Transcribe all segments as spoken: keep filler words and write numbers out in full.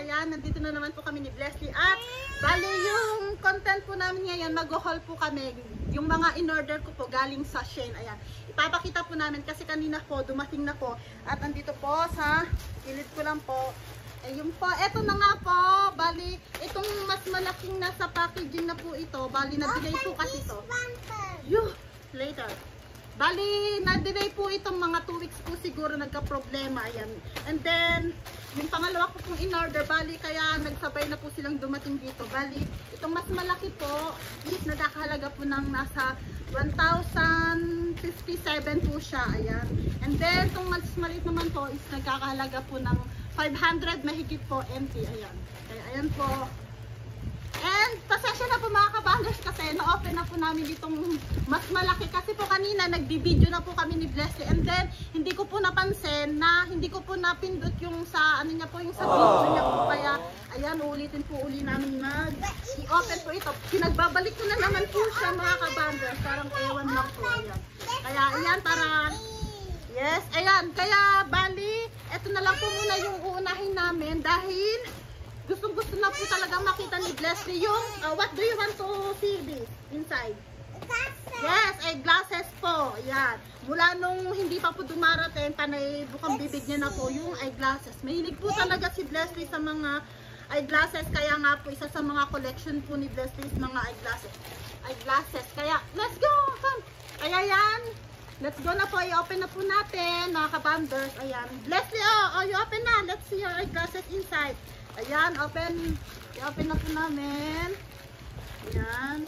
ayan, nandito na naman po kami ni Blessly. At bali yung content po namin ngayon, mag-haul po kami. Yung mga in-order ko po galing sa Shein. Ayan, ipapakita po namin kasi kanina po, dumating na po. At nandito po sa gilid ko lang po. Eh, yung po, eto na nga po. Bali, itong mas malaking nasa packaging na po ito. Bali, na-delay po kasi ito. Yuh, later. Bali, na-delay po itong mga two weeks po siguro nagka-problema. Ayan. And then, yung pangalawa ko pong in-order, bali, kaya nagsabay na po silang dumating dito. Bali, itong mas malaki po, is nagkakahalaga po ng nasa one thousand fifty-seven po siya. Ayan. And then, itong mas maliit naman po, is nagkakahalaga po ng five hundred mahigit po empty. Ayan. Kaya, ayan po. And pasensya na po mga kabangers kasi na-open na po namin itong mas malaki kasi po kanina nagbi-video na po kami ni Blessly and then hindi ko po napansin na hindi ko po napindot yung sa ano niya po yung sa video niya po kaya ayan ulitin po uli namin mag i-open po ito. Pinagbabalik ko na naman po siya mga kabangers, parang ewan lang po ayan. Kaya ayan para yes, ayan kaya bali eto na lang po muna yung uunahin namin dahil gustong gusto na po talaga makita ni Blessly yung uh, what do you want to see this inside? Glasses. Yes, ay glasses po. Yan. Mula nung hindi pa po dumarating, panay bukang bibig niya na po yung eyeglasses. Mahilig po talaga si Blessly sa mga eyeglasses. Kaya nga po isa sa mga collection po ni Blessly is mga eyeglasses. Eyeglasses. Kaya let's go! Come! Kaya yan. Let's go na po. I-open na po natin mga kabanders. Ayan. Blessly, oh, oh, you open na. Let's see your eyeglasses inside. Ayan, open. I-open na po namin. Ayan.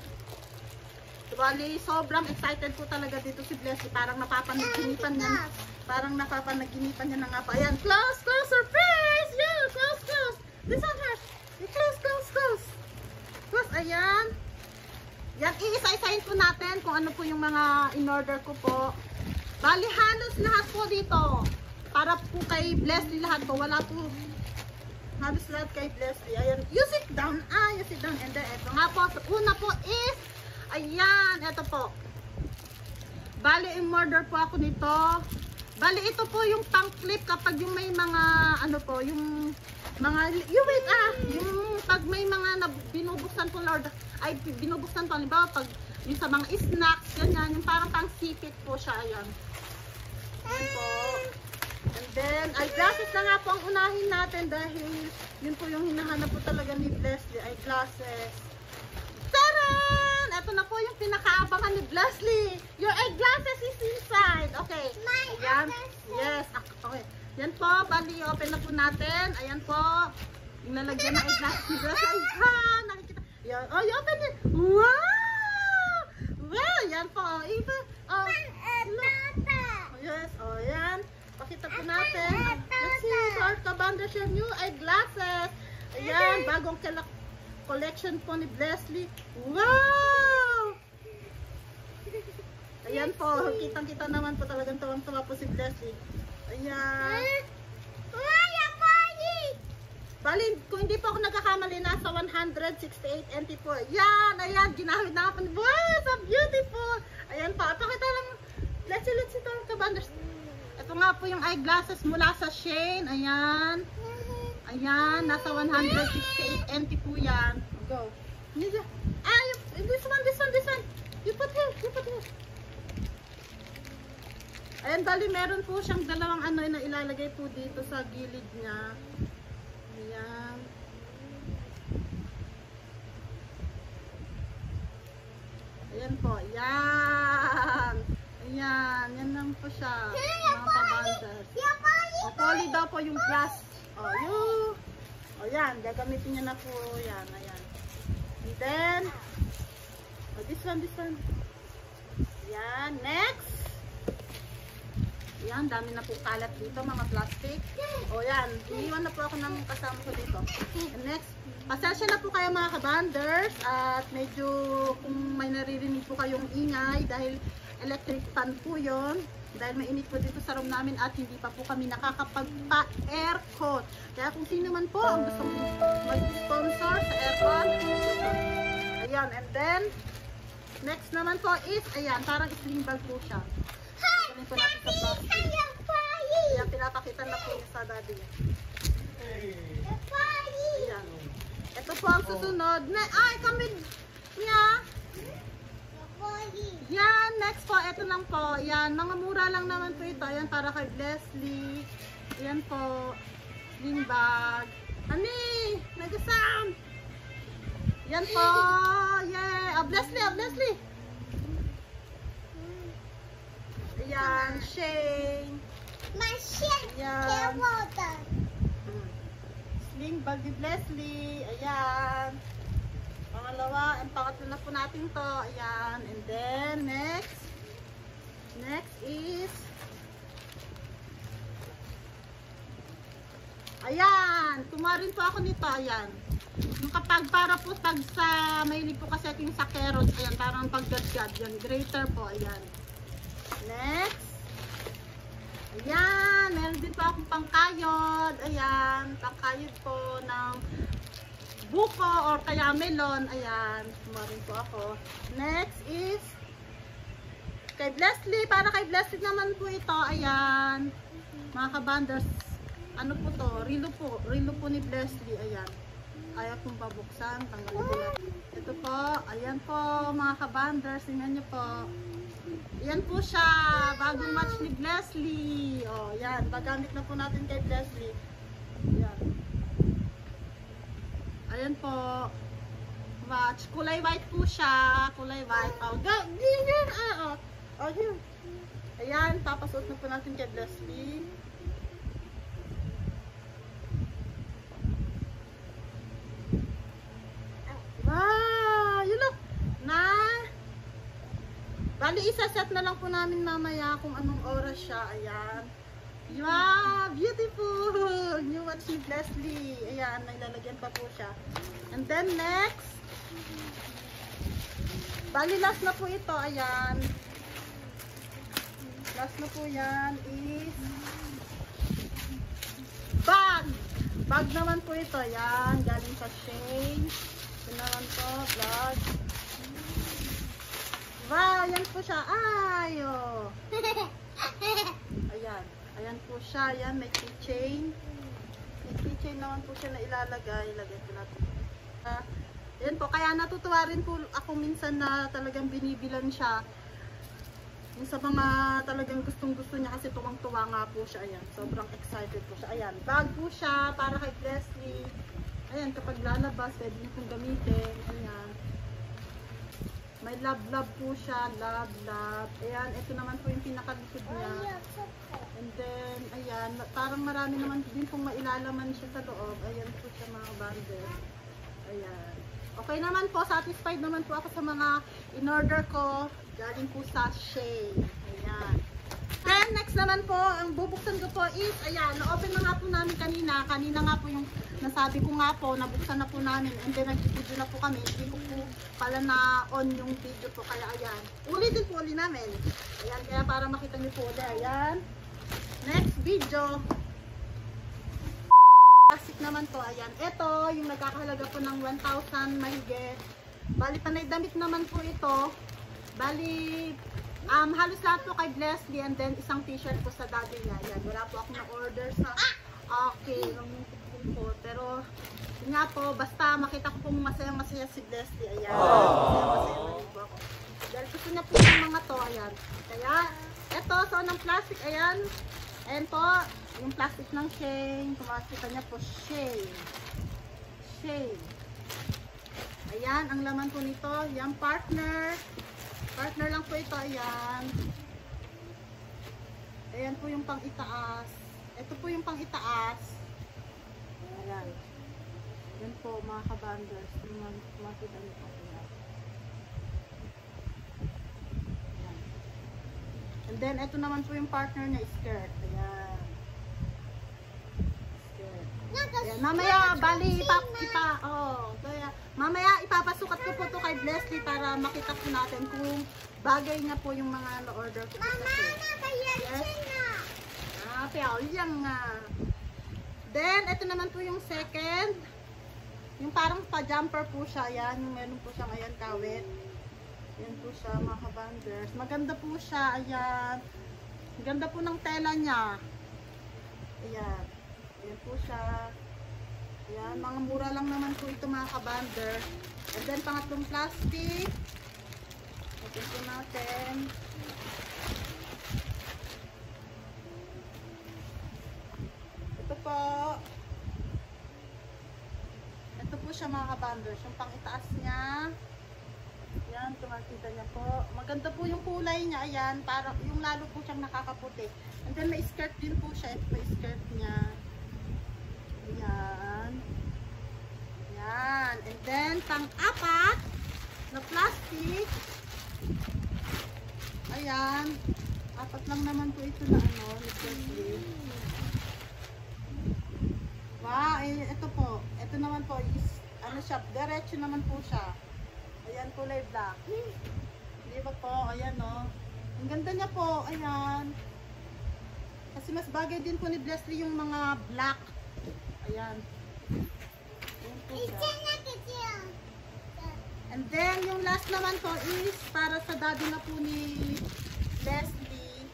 Bali, sobrang excited po talaga dito si Blessly. Parang napapanaginipan niya. Parang napapanaginipan niya na nga pa. Ayan, close, close, surprise! Yeah, close, close. This one her. Close, close, close. Close, ayan. Yan, iisa-isahin po natin kung ano po yung mga in-order ko po. Bali, halos lahat po dito. Para po kay Blessly lahat po. Wala po halos lahat kay Blessly. Ayan. You sit down. Ah, you sit down. And then, eto nga po. Una po is, ayan, eto po. Bali, in-order po ako nito. Bali, ito po yung pang clip kapag yung may mga, ano po, yung mga, you wait ah, yung pag may mga na, binubuksan po, Lord, ay, binubuksan po, halimbawa, pag yung sa mga snacks, ganyan, yung parang pang sipit po siya, ayan. Ayan po. And then, eyeglasses na nga po ang unahin natin dahil yun po yung hinahanap po talaga ni Blessly, eyeglasses. Taran! Ito na po yung pinakaabangan ni Blessly. Your eyeglasses is inside. Okay. Ayan. Yes. Okay. Yan po. Bali, open na po natin. Ayan po. Yung nalagyan na eyeglasses ni Blessly. Ayan. Nakikita. Ayan. Oh, you open it. Wow! Well, yan po. Even, oh, look. Yes. Oh, yan. Pakita po natin. Let's see, our kabanders, your new eyeglasses. Ayan, bagong collection po ni Blessly. Wow! Ayan po, kitang-kita naman po talagang tawang-tawa po si Blessly. Ayan. Bali, kung hindi po ako nagkakamali, nasa one hundred sixty-eight N T po. Ayan, ayan, ginahit na po. Wow, so beautiful! Ayan po, pakita lang. Let's see, let's see, tawang kabanders. Ito nga po yung eyeglasses mula sa Shein. Ayan. Ayan. Nasa one hundred sixty-eight N T po yan. Go. Ah, this one, this one, this one. You put here. You put here. Ayan, bali meron po siyang dalawang ano na ilalagay po dito sa gilid niya. Ayan. Ayan po. Ayan. Ayan, yan lang po siya, mga kabanders. O, poly daw po yung glass. O, yun. O, yan, gagamitin niya na po. Yan, ayan. And then, o, this one, this one. Yan, next. Yan, dami na po kalat dito, mga plastic. O, yan, iniwan na po ako ng kasama ko dito. And next, pasensya na po kayo mga kabanders. At medyo, kung may naririnig po kayong ingay, dahil electric fan po yun dahil mainit po dito sa room namin at hindi pa po kami nakakapagpa-aircon. Kaya kung sino man po ang gusto mag-sponsor sa aircon, ayan. And then next naman po is ayan, parang sling bag po siya. Galing po natin sa plastic. Ayan, pinapakita na po niya sa daddy. susunod. Na, ay, kami, yeah. Yan, next po, ito lang po. Yan, mga mura lang naman po ito. Yan, para kay Leslie. Yan po, sling bag. Honey, nagasam. Yan po, yeah. Ah, Leslie, ah, Leslie. Ayan, Shane. Ayan. Sling bag ni Leslie. Ayan. Pangalawa, ang pangatlo na po natin to. Ayan. And then, next. Next is ayan. Tumarin po ako nito. Ayan. Yung kapag para po pag sa, mahilig po kasi ating sa carrots. Ayan, parang paggadgad. Yan, grater po. Ayan. Next. Ayan, meron din po akong pangkayod. Ayan, pangkayod po ng buko or kaya melon. Ayan, sumarin po ako. Next is kay Leslie. Para kay Leslie naman po ito. Ayan, mga kabanders. Ano po to? Rilo po. Rilo po ni Leslie. Ayan. Ayaw kong pabuksan. Tanggalin ko lang. Ito po. Ayan po, mga kabanders. Tingnan nyo po. Yan po siya, bagong match ni Leslie. Oh, yan, bagamit na po natin kay Leslie. Yan. Ayan po. Match. Kulay white po siya. Kulay white. Oh, ganyan. Ah, oh. Oh, yun. Ayan, papasuot na po natin kay Leslie. Wow, you look. Na. Bali, isa-set na lang po namin mamaya kung anong oras siya. Ayan. Wow, beautiful! New watch ni Leslie. Ayan, may lalagyan pa po siya. And then next. Bali, last na po ito. Ayan. Last na po yan is bag. Bag naman po ito. Ayan, galing sa Shane. Ito naman po, vlog. Wow, yan po siya. Ay, oh. Ayan. Ayan po siya. Ayan, may keychain. May keychain naman po siya na ilalagay. Ilagay po natin. Uh, ayan po. Kaya natutuwa rin po ako minsan na talagang binibilan siya. Yung sa mga talagang gustong-gusto niya kasi tuwang-tuwa nga po siya. Ayan. Sobrang excited po siya. Ayan. Bag po siya para kay Leslie. Ayan. Kapag lalabas, pwede niyo pong gamitin. Ayan. May love-love po siya. Love-love. Ayan, ito naman po yung pinakalikod niya. And then, ayan, parang marami naman din pong mailalaman siya sa loob. Ayan po siya mga bundle. Ayan. Okay naman po, satisfied naman po ako sa mga in-order ko. Galing po sa Shane. Ayan. Then, next naman po, ang bubuksan ko po is, ayan, na-open na nga po namin kanina. Kanina nga po yung nasabi ko nga po, nabuksan na po namin. And then, nag-video na po kami. Hindi ko po pala na-on yung video po. Kaya, ayan. Ulitin po ulit namin. Ayan, kaya para makita niyo po ulit. Ayan. Next video. Plastic naman po, ayan. Ito, yung nagkakahalaga po ng one thousand mahigit. Bali, panay damit naman po ito. Bali, Um, halos lahat po kay Leslie and then isang t-shirt po sa daddy niya. Yan, wala po akong na-order sa okay, ng po. Pero, yun nga po, basta makita ko pong masayang-masaya si Leslie. Ayan, masayang-masaya na po ako. Dahil gusto niya po yung mga to, ayan. Kaya, eto, so ng plastic, ayan. Ayan po, yung plastic ng Shane. Kumakita niya po, Shane. Shane. Ayan, ang laman po nito, yung partner. Partner lang po ito, ayan. Ayan po yung pang-itaas. Ito po yung pang-itaas. Ayan. Ayan po mga kabanders. Makita niyo po. Ayan. Ayan. And then, ito naman po yung partner niya, skirt. Ayan. Skirt. Ayan. Mamaya, bali, ipa, ipa, oh, kaya, mamaya ipapasukat ko po to kay Leslie para makita po natin kung bagay niya po yung mga na-order ko. Mama, nakayan na! Ah, piyaw yan nga. Then, ito naman po yung second. Yung parang pa-jumper po siya. Yan, yung meron po siya ngayon kawit. Yan po siya mga kabanders. Maganda po siya. Ayan. Maganda po ng tela niya. Ayan. Ayan po siya. Ayan, mga mura lang naman po ito mga kabander. And then, pangatlong plastic. Open po natin. Ito po. Ito po siya mga kabanders. Yung pang itaas niya. Ayan, kung makikita niya po. Maganda po yung kulay niya. Ayan, para yung lalo po siyang nakakaputi. And then may skirt din po siya. Ito po yung skirt niya. Ayan. Ayan. And then, pang-apat na plastic. Ayan. Apat lang naman po ito na ano, plastic. Wow, eh, ito po. Ito naman po is, ano siya, diretso naman po siya. Ayan, kulay black. Di ba po? Ayan, no. Ang ganda niya po. Ayan. Kasi mas bagay din po ni Blessly yung mga black. Ayan. Ayan po siya. And then, yung last naman po is para sa daddy na po ni Blessly.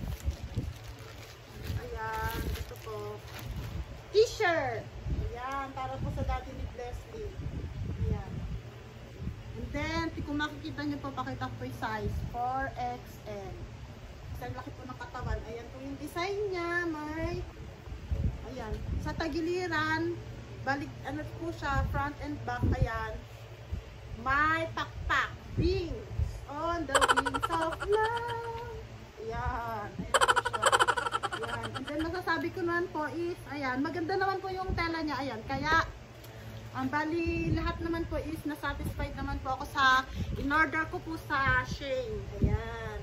Ayan. Ito po. T-shirt. Ayan. Para po sa daddy ni Blessly. Ayan. And then, kung makikita nyo po, pakita ko po yung size. four X L. Isang laki po ng katawan. Ayan po yung design niya. May, ayan. Sa tagiliran, balik, ano po siya, front and back. Ayan. May pakpak. Wings. On the wings of love. Ayan. Ayan po siya. Ayan. And then, masasabi ko naman po is, ayan, maganda naman po yung tela niya. Ayan. Kaya, ang bali, lahat naman po is na-satisfied naman po ako sa in-order ko po sa Shein. Ayan.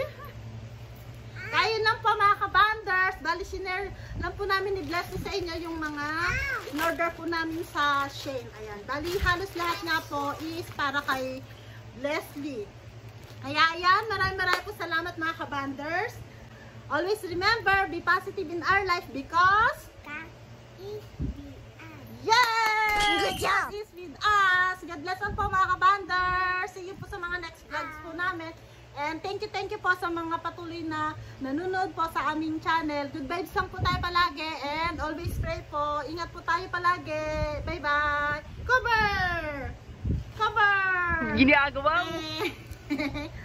Kaya lang po mga kabanders. Bali, sinare lang po namin ni Blessly sa inyo yung mga in-order po namin sa Shein. Ayan. Bali, halos lahat nga po is para kay Blessly. Kaya ayan, maraming maraming po salamat mga kabanders. Always remember, be positive in our life because God is with us. Yay! Good job! God is with us. God bless us po mga kabanders. See you po sa mga next vlogs po namin. And thank you, thank you po sa mga patuloy na nanonood po sa aming channel. Good vibes lang po tayo palagi. And always pray po. Ingat po tayo palagi. Bye-bye. Cover! Cover! Ginagawa mo! Eh.